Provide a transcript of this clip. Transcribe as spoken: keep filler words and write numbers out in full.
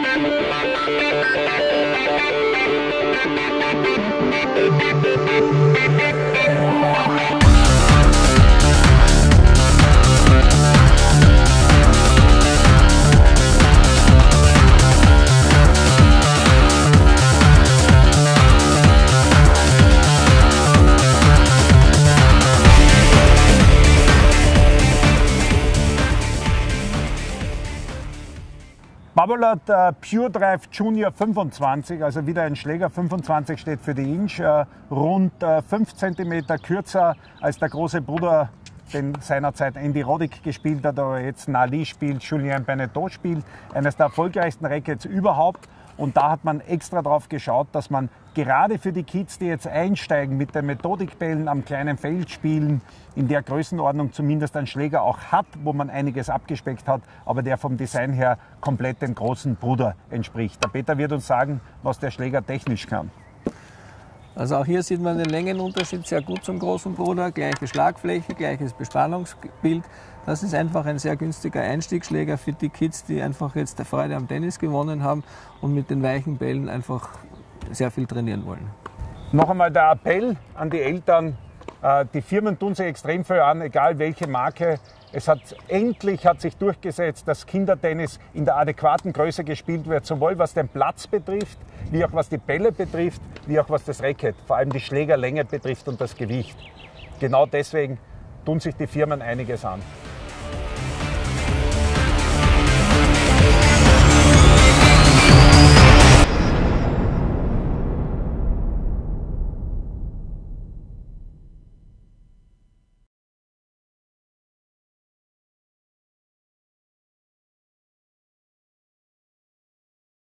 Babolat äh, Pure Drive Junior fünfundzwanzig, also wieder ein Schläger, fünfundzwanzig steht für die Inch, äh, rund äh, fünf Zentimeter kürzer als der große Bruder, den seinerzeit Andy Roddick gespielt hat, aber jetzt Nali spielt, Julien Benneteau spielt, eines der erfolgreichsten Rackets überhaupt. Und da hat man extra drauf geschaut, dass man gerade für die Kids, die jetzt einsteigen mit den Methodikbällen am kleinen Feld spielen, in der Größenordnung zumindest einen Schläger auch hat, wo man einiges abgespeckt hat, aber der vom Design her komplett dem großen Bruder entspricht. Der Peter wird uns sagen, was der Schläger technisch kann. Also auch hier sieht man den Längenunterschied sehr gut zum großen Bruder. Gleiche Schlagfläche, gleiches Bespannungsbild. Das ist einfach ein sehr günstiger Einstiegsschläger für die Kids, die einfach jetzt Freude am Tennis gewonnen haben und mit den weichen Bällen einfach sehr viel trainieren wollen. Noch einmal der Appell an die Eltern. Die Firmen tun sich extrem viel an, egal welche Marke. Es hat endlich hat sich durchgesetzt, dass Kindertennis in der adäquaten Größe gespielt wird, sowohl was den Platz betrifft, wie auch was die Bälle betrifft, wie auch was das Racket, vor allem die Schlägerlänge betrifft und das Gewicht. Genau deswegen tun sich die Firmen einiges an.